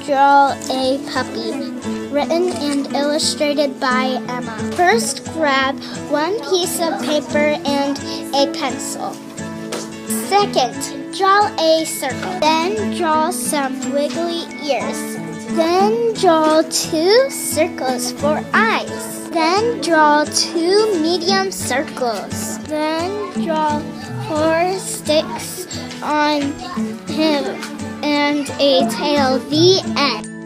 draw a puppy. Written and illustrated by Emma. First, grab one piece of paper and a pencil. Second, draw a circle. Then draw some wiggly ears. Then draw 2 circles for eyes. Then draw 2 medium circles. Then draw 4 sticks on him and a tail. The end.